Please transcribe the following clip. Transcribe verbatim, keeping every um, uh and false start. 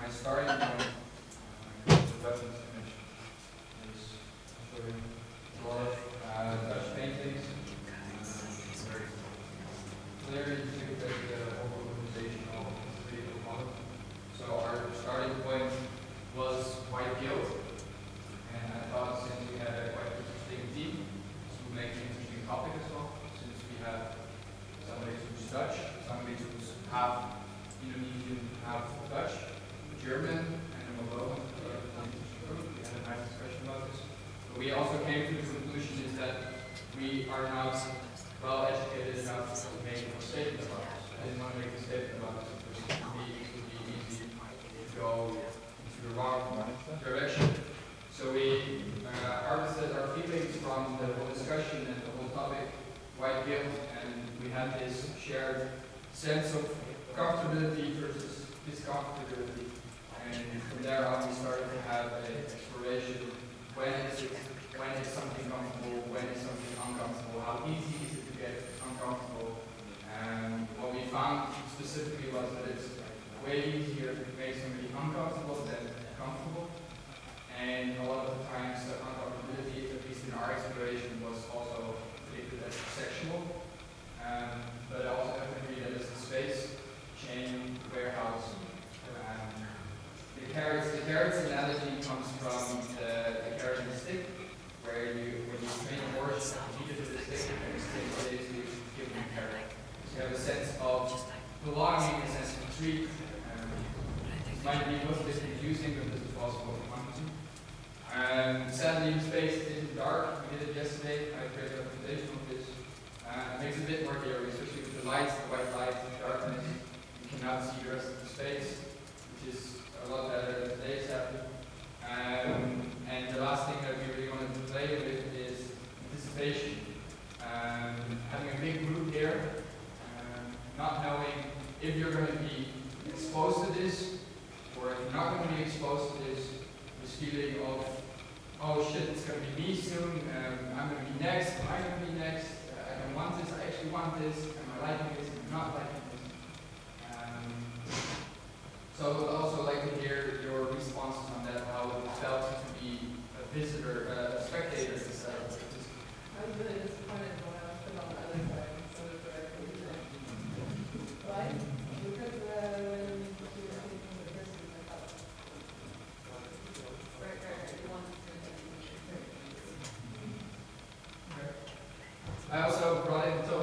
my starting point uh, the reference image is showing a lot of uh, Dutch paintings. Uh, clearly took that the whole organizational creative model. So our starting point was white guilt, and I thought since we had a quite interesting team, this would make an interesting topic as well, since we have somebody who's Dutch, somebody who's half Indonesian, half Dutch, German, and a Malone. We had a nice discussion about this. But we also came to the conclusion is that we are not well educated enough to make a statement about this. I didn't want to make a statement about this because it would be, it would be easy to go into the wrong direction. So we uh, harvested our feelings from the whole discussion and the whole topic, white guilt, and we had this shared sense of comfortability versus discomfortability. And from there on we started to have an exploration. When is it, when is something comfortable, when is something uncomfortable, how easy is it to get uncomfortable. And what we found specifically was that it's way easier to make somebody uncomfortable than comfortable. And a lot of the times the uncomfortability, at least in our exploration, was also predicted as sexual. Um, but I also have to agree that it's a space, chain, warehouse. Um, the carrots, the carrots analogy comes from the, the carrot and the stick, where you, when you train a horse, you feed it with a stick, and the stick says you give them a carrot. So you have a sense of belonging, a sense of treat. Um, it might be a little bit confusing, but this is also what we want to do. Um, sadly, the space is dark. We did it yesterday. I created a presentation of this. Uh, it makes it a bit more eerie, especially with the lights, the white light, the darkness. You cannot see the rest of the space, which is a lot better than today's happening. Um, and the last thing that we really wanted to play with is anticipation. Um, having a big group here, um, not knowing if you're going to be exposed to this, or if you're not going to be exposed to this, this feeling of, oh shit, it's going to be me soon, um, I'm going to be next, am I going to be next? I don't want this, I actually want this, am I liking this, am I not liking this? Um, so I would also like to hear your responses on that, how it felt to be a visitor, uh, a spectator instead of this. I was really disappointed when I was put on the other side instead of directly there. Right? Because uh, when you were taking the person, I thought, right, right, right, you wanted to I also brought in, so